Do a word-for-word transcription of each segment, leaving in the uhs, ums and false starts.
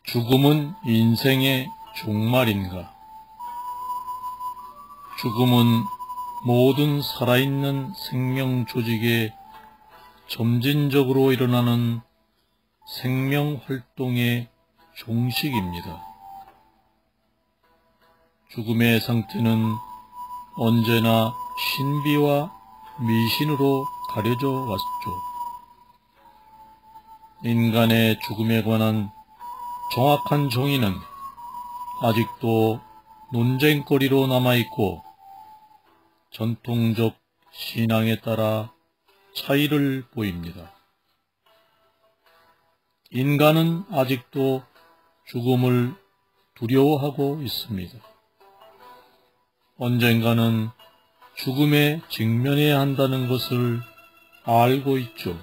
죽음은 인생의 종말인가? 죽음은 모든 살아있는 생명 조직에 점진적으로 일어나는 생명활동의 종식입니다. 죽음의 상태는 언제나 신비와 미신으로 가려져 왔죠. 인간의 죽음에 관한 정확한 정의는 아직도 논쟁거리로 남아있고 전통적 신앙에 따라 차이를 보입니다. 인간은 아직도 죽음을 두려워하고 있습니다. 언젠가는 죽음에 직면해야 한다는 것을 알고 있죠.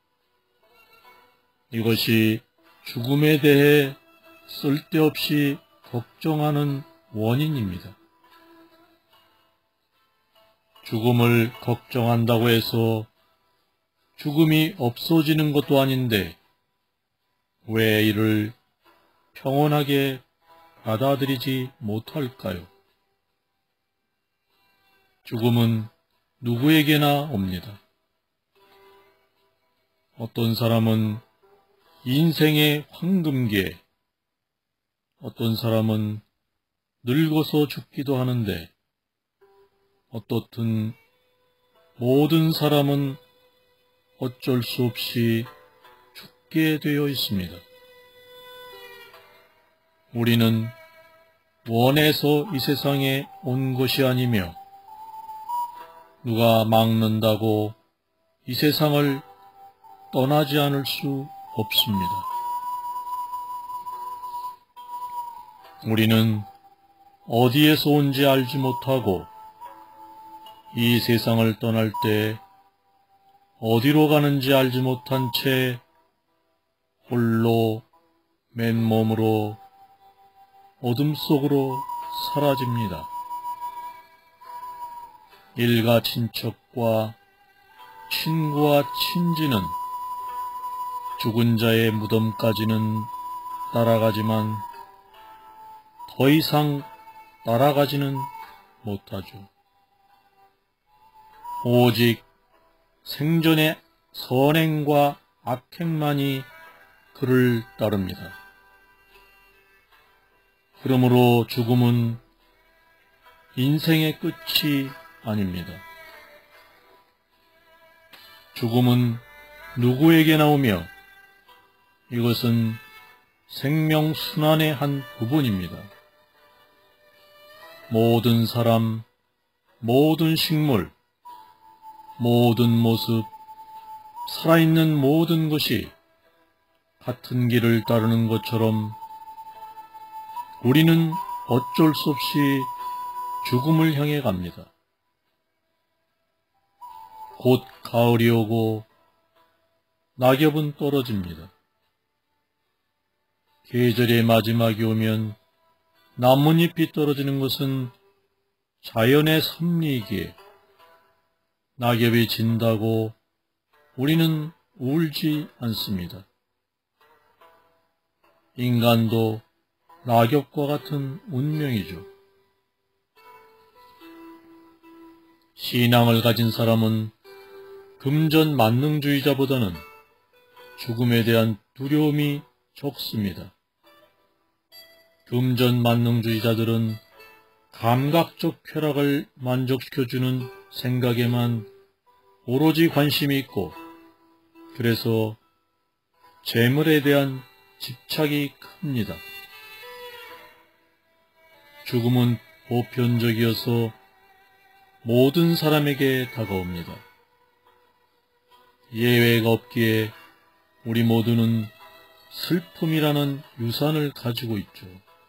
이것이 죽음에 대해 쓸데없이 걱정하는 원인입니다. 죽음을 걱정한다고 해서 죽음이 없어지는 것도 아닌데 왜 이를 평온하게 받아들이지 못할까요? 죽음은 누구에게나 옵니다. 어떤 사람은 인생의 황금기에, 어떤 사람은 늙어서 죽기도 하는데 어떻든 모든 사람은 어쩔 수 없이 죽게 되어 있습니다. 우리는 원해서 이 세상에 온 것이 아니며 누가 막는다고 이 세상을 떠나지 않을 수 없습니다. 우리는 어디에서 온지 알지 못하고 이 세상을 떠날 때 어디로 가는지 알지 못한 채 홀로 맨몸으로 어둠 속으로 사라집니다. 일가 친척과 친구와 친지는 죽은 자의 무덤까지는 따라가지만 더 이상 따라가지는 못하죠. 오직 생전의 선행과 악행만이 그를 따릅니다. 그러므로 죽음은 인생의 끝이 아닙니다. 죽음은 누구에게나 오며 이것은 생명순환의 한 부분입니다. 모든 사람, 모든 식물, 모든 모습, 살아있는 모든 것이 같은 길을 따르는 것처럼 우리는 어쩔 수 없이 죽음을 향해 갑니다. 곧 가을이 오고 낙엽은 떨어집니다. 계절의 마지막이 오면 나뭇잎이 떨어지는 것은 자연의 섭리이기에 낙엽이 진다고 우리는 울지 않습니다. 인간도 낙엽과 같은 운명이죠. 신앙을 가진 사람은 금전 만능주의자보다는 죽음에 대한 두려움이 적습니다. 금전 만능주의자들은 감각적 쾌락을 만족시켜주는 생각에만 오로지 관심이 있고 그래서 재물에 대한 집착이 큽니다. 죽음은 보편적이어서 모든 사람에게 다가옵니다. 예외가 없기에 우리 모두는 슬픔이라는 유산을 가지고 있죠.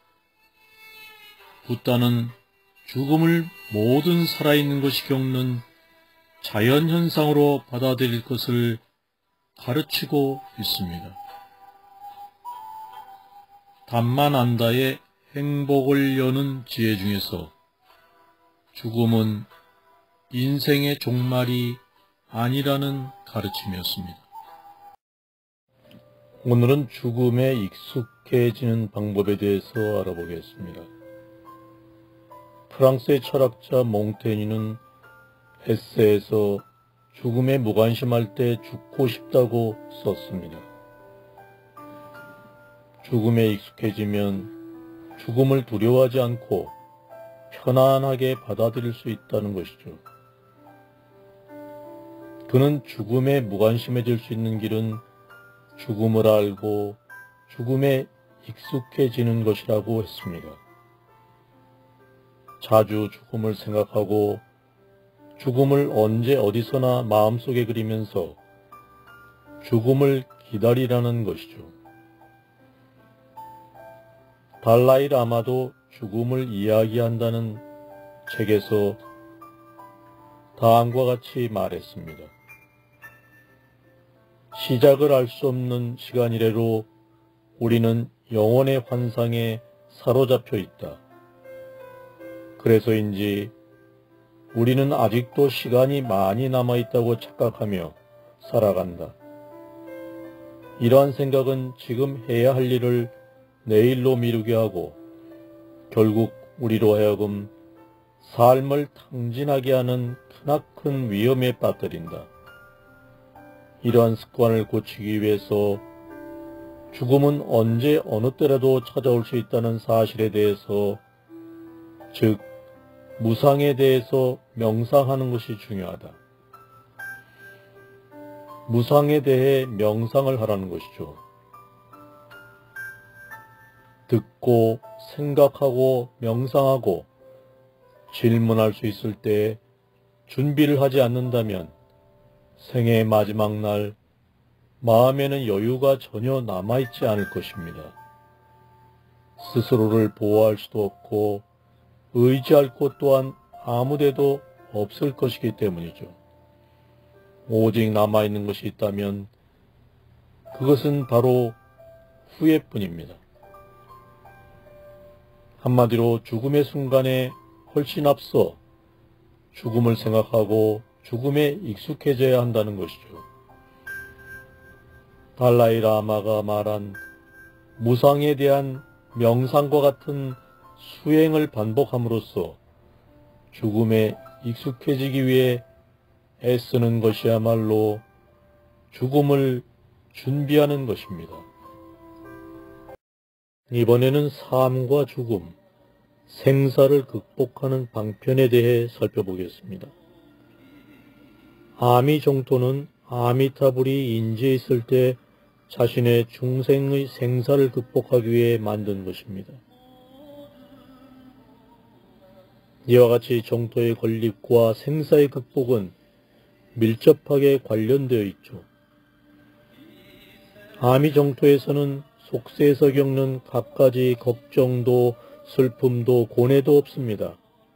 붓다는 죽음을 모든 살아있는 것이 겪는 자연현상으로 받아들일 것을 가르치고 있습니다. 답만 안다의 행복을 여는 지혜 중에서 죽음은 인생의 종말이 아니라는 가르침이었습니다. 오늘은 죽음에 익숙해지는 방법에 대해서 알아보겠습니다. 프랑스의 철학자 몽테뉴는 에세에서 죽음에 무관심할 때 죽고 싶다고 썼습니다. 죽음에 익숙해지면 죽음을 두려워하지 않고 편안하게 받아들일 수 있다는 것이죠. 그는 죽음에 무관심해질 수 있는 길은 죽음을 알고 죽음에 익숙해지는 것이라고 했습니다. 자주 죽음을 생각하고 죽음을 언제 어디서나 마음속에 그리면서 죽음을 기다리라는 것이죠. 달라이 라마도 죽음을 이야기한다는 책에서 다음과 같이 말했습니다. 시작을 알 수 없는 시간 이래로 우리는 영혼의 환상에 사로잡혀 있다. 그래서인지 우리는 아직도 시간이 많이 남아있다고 착각하며 살아간다. 이러한 생각은 지금 해야 할 일을 내일로 미루게 하고 결국 우리로 하여금 삶을 탕진하게 하는 크나큰 위험에 빠뜨린다. 이러한 습관을 고치기 위해서 죽음은 언제 어느 때라도 찾아올 수 있다는 사실에 대해서, 즉 무상에 대해서 명상하는 것이 중요하다. 무상에 대해 명상을 하라는 것이죠. 듣고 생각하고 명상하고 질문할 수 있을 때 준비를 하지 않는다면 생애의 마지막 날 마음에는 여유가 전혀 남아있지 않을 것입니다. 스스로를 보호할 수도 없고 의지할 곳 또한 아무데도 없을 것이기 때문이죠. 오직 남아있는 것이 있다면 그것은 바로 후회뿐입니다. 한마디로 죽음의 순간에 훨씬 앞서 죽음을 생각하고 죽음에 익숙해져야 한다는 것이죠. 달라이 라마가 말한 무상에 대한 명상과 같은 수행을 반복함으로써 죽음에 익숙해지기 위해 애쓰는 것이야말로 죽음을 준비하는 것입니다. 이번에는 삶과 죽음, 생사를 극복하는 방편에 대해 살펴보겠습니다. 아미종토는 아미타불이 인지에 있을 때 자신의 중생의 생사를 극복하기 위해 만든 것입니다. 이와 같이 종토의 건립과 생사의 극복은 밀접하게 관련되어 있죠. 아미종토에서는 속세에서 겪는 갖가지 걱정도 슬픔도 고뇌도 없습니다.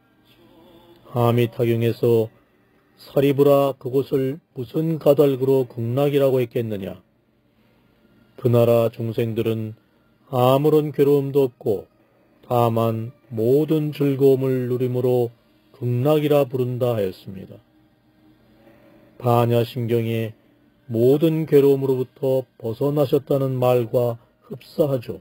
아미타경에서 사리부라 그곳을 무슨 가달그로 극락이라고 했겠느냐. 그 나라 중생들은 아무런 괴로움도 없고 다만 모든 즐거움을 누림으로 극락이라 부른다 하였습니다. 반야심경에 모든 괴로움으로부터 벗어나셨다는 말과 흡사하죠.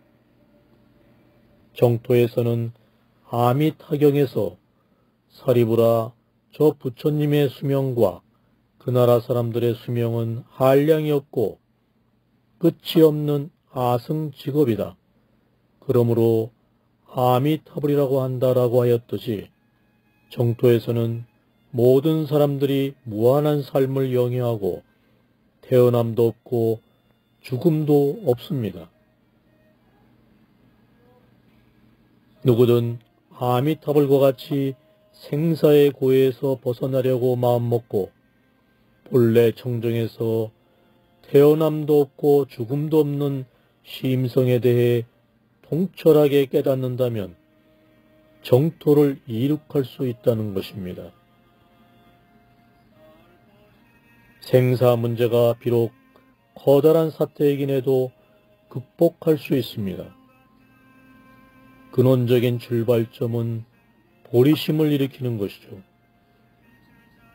정토에서는 아미타경에서 사리부라 저 부처님의 수명과 그 나라 사람들의 수명은 한량이 없고 끝이 없는 아승직업이다. 그러므로 아미타불이라고 한다라고 하였듯이 정토에서는 모든 사람들이 무한한 삶을 영위하고 태어남도 없고 죽음도 없습니다. 누구든 아미타불과 같이 생사의 고해에서 벗어나려고 마음먹고 본래 청정에서 태어남도 없고 죽음도 없는 심성에 대해 통철하게 깨닫는다면 정토를 이룩할 수 있다는 것입니다. 생사 문제가 비록 커다란 사태이긴 해도 극복할 수 있습니다. 근원적인 출발점은 보리심을 일으키는 것이죠.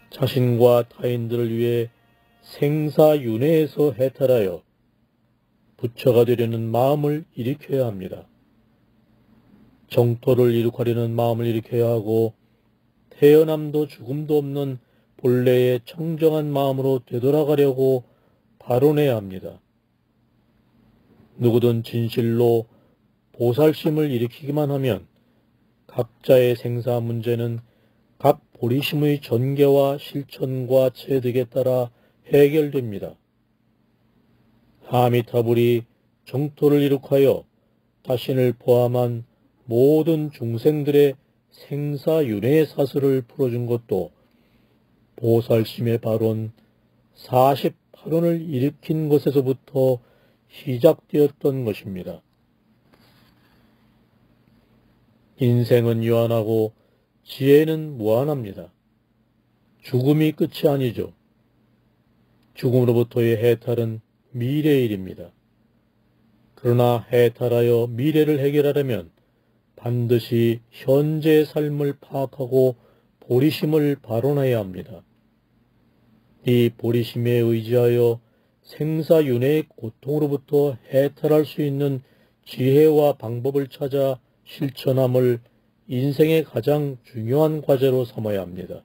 자신과 타인들을 위해 생사윤회에서 해탈하여 부처가 되려는 마음을 일으켜야 합니다. 정토를 이룩하려는 마음을 일으켜야 하고 태어남도 죽음도 없는 본래의 청정한 마음으로 되돌아가려고 발원해야 합니다. 누구든 진실로 보살심을 일으키기만 하면 각자의 생사 문제는 각 보리심의 전개와 실천과 체득에 따라 해결됩니다. 아미타불이 정토를 이룩하여 자신을 포함한 모든 중생들의 생사윤회의 사슬을 풀어준 것도 보살심의 발원 사십팔 원을 일으킨 것에서부터 시작되었던 것입니다. 인생은 유한하고 지혜는 무한합니다. 죽음이 끝이 아니죠. 죽음으로부터의 해탈은 미래의 일입니다. 그러나 해탈하여 미래를 해결하려면 반드시 현재의 삶을 파악하고 보리심을 발원해야 합니다. 이 보리심에 의지하여 생사윤회의 고통으로부터 해탈할 수 있는 지혜와 방법을 찾아 실천함을 인생의 가장 중요한 과제로 삼아야 합니다.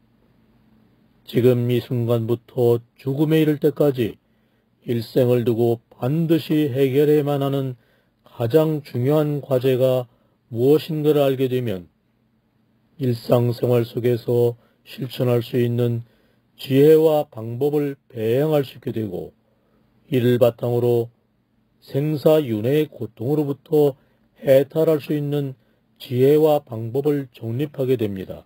지금 이 순간부터 죽음에 이를 때까지 일생을 두고 반드시 해결해야만 하는 가장 중요한 과제가 무엇인가를 알게 되면 일상생활 속에서 실천할 수 있는 지혜와 방법을 배양할 수 있게 되고 이를 바탕으로 생사윤회의 고통으로부터 해탈할 수 있는 지혜와 방법을 정립하게 됩니다.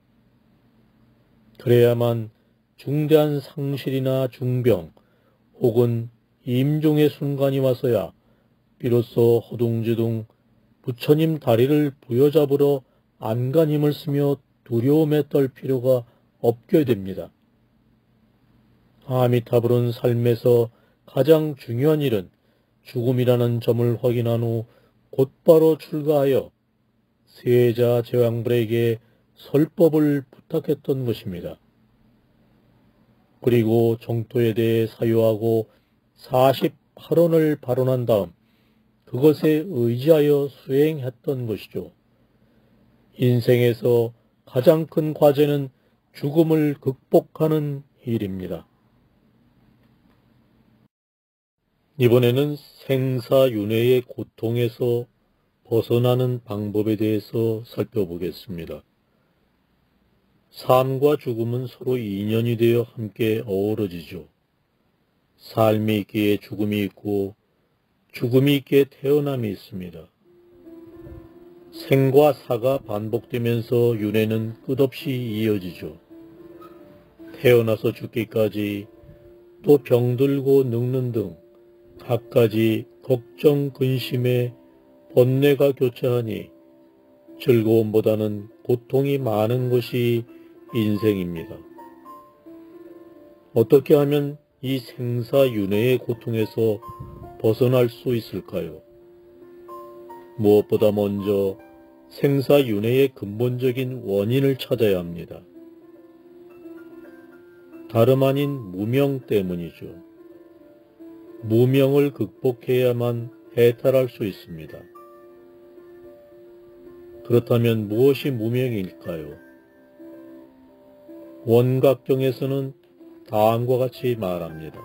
그래야만 중대한 상실이나 중병 혹은 임종의 순간이 와서야 비로소 허둥지둥 부처님 다리를 부여잡으러 안간힘을 쓰며 두려움에 떨 필요가 없게 됩니다. 아미타불은 삶에서 가장 중요한 일은 죽음이라는 점을 확인한 후 곧바로 출가하여 세자 제왕불에게 설법을 부탁했던 것입니다. 그리고 정토에 대해 사유하고 사십팔 원을 발언한 다음 그것에 의지하여 수행했던 것이죠. 인생에서 가장 큰 과제는 죽음을 극복하는 일입니다. 이번에는 생사윤회의 고통에서 벗어나는 방법에 대해서 살펴보겠습니다. 삶과 죽음은 서로 인연이 되어 함께 어우러지죠. 삶이 있기에 죽음이 있고 죽음이 있기에 태어남이 있습니다. 생과 사가 반복되면서 윤회는 끝없이 이어지죠. 태어나서 죽기까지 또 병들고 늙는 등 갖가지 걱정 근심에 번뇌가 교차하니 즐거움보다는 고통이 많은 것이 인생입니다. 어떻게 하면 이 생사윤회의 고통에서 벗어날 수 있을까요? 무엇보다 먼저 생사윤회의 근본적인 원인을 찾아야 합니다. 다름 아닌 무명 때문이죠. 무명을 극복해야만 해탈할 수 있습니다. 그렇다면 무엇이 무명일까요? 원각경에서는 다음과 같이 말합니다.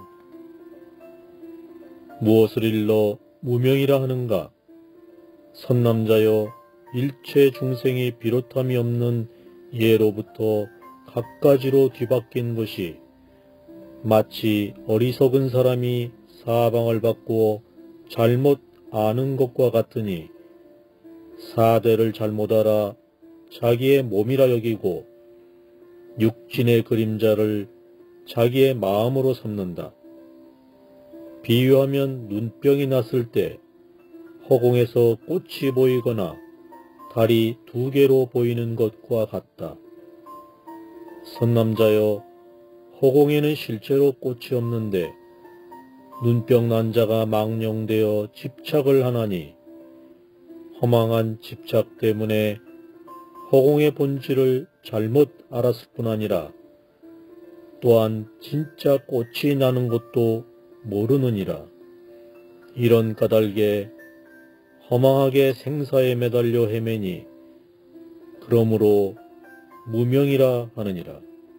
무엇을 일러 무명이라 하는가? 선남자여 일체 중생이 비롯함이 없는 예로부터 갖가지로 뒤바뀐 것이 마치 어리석은 사람이 사방을 바꾸어 잘못 아는 것과 같으니 사대를 잘못 알아 자기의 몸이라 여기고 육진의 그림자를 자기의 마음으로 삼는다. 비유하면 눈병이 났을 때 허공에서 꽃이 보이거나 달이 두 개로 보이는 것과 같다. 선남자여, 허공에는 실제로 꽃이 없는데 눈병 난 자가 망령되어 집착을 하나니 허망한 집착 때문에 허공의 본질을 잘못 알았을 뿐 아니라 또한 진짜 꽃이 나는 것도 모르느니라. 이런 까닭에 허망하게 생사에 매달려 헤매니 그러므로 무명이라 하느니라.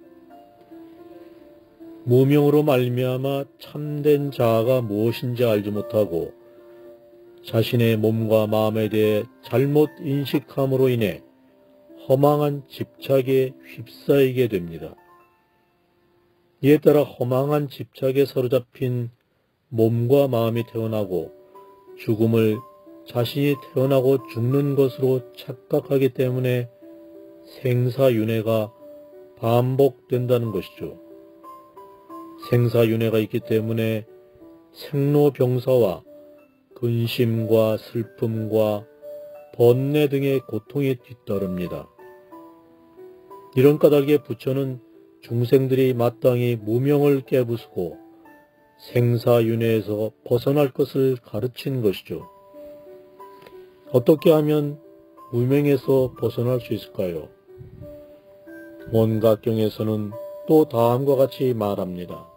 무명으로 말미암아 참된 자아가 무엇인지 알지 못하고 자신의 몸과 마음에 대해 잘못 인식함으로 인해 허망한 집착에 휩싸이게 됩니다. 이에 따라 허망한 집착에 사로잡힌 몸과 마음이 태어나고 죽음을 자신이 태어나고 죽는 것으로 착각하기 때문에 생사윤회가 반복된다는 것이죠. 생사윤회가 있기 때문에 생로병사와 근심과 슬픔과 번뇌 등의 고통이 뒤따릅니다. 이런 까닭에 부처는 중생들이 마땅히 무명을 깨부수고 생사윤회에서 벗어날 것을 가르친 것이죠. 어떻게 하면 무명에서 벗어날 수 있을까요? 원각경에서는 또 다음과 같이 말합니다.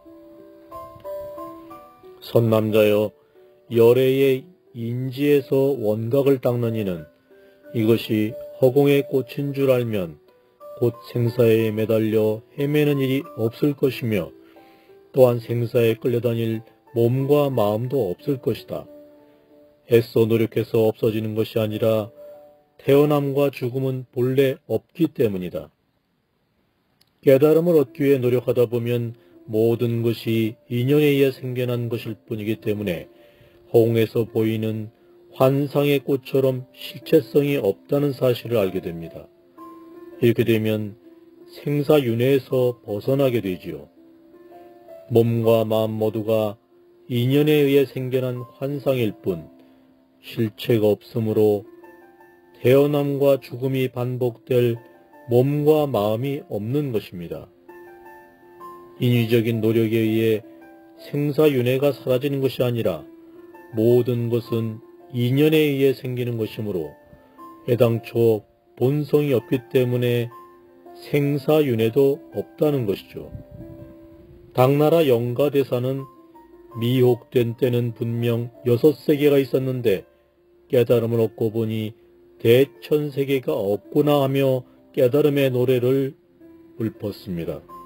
선남자여, 열애의 인지에서 원각을 닦는 이는 이것이 허공의 꽃인 줄 알면 곧 생사에 매달려 헤매는 일이 없을 것이며 또한 생사에 끌려다닐 몸과 마음도 없을 것이다. 애써 노력해서 없어지는 것이 아니라 태어남과 죽음은 본래 없기 때문이다. 깨달음을 얻기 위해 노력하다 보면 모든 것이 인연에 의해 생겨난 것일 뿐이기 때문에 허공에서 보이는 환상의 꽃처럼 실체성이 없다는 사실을 알게 됩니다. 이렇게 되면 생사윤회에서 벗어나게 되지요. 몸과 마음 모두가 인연에 의해 생겨난 환상일 뿐 실체가 없으므로 태어남과 죽음이 반복될 몸과 마음이 없는 것입니다. 인위적인 노력에 의해 생사윤회가 사라지는 것이 아니라 모든 것은 인연에 의해 생기는 것이므로 애당초 본성이 없기 때문에 생사윤회도 없다는 것이죠. 당나라 영가대사는 미혹된 때는 분명 여섯 세계가 있었는데 깨달음을 얻고 보니 대천세계가 없구나 하며 깨달음의 노래를 읊었습니다.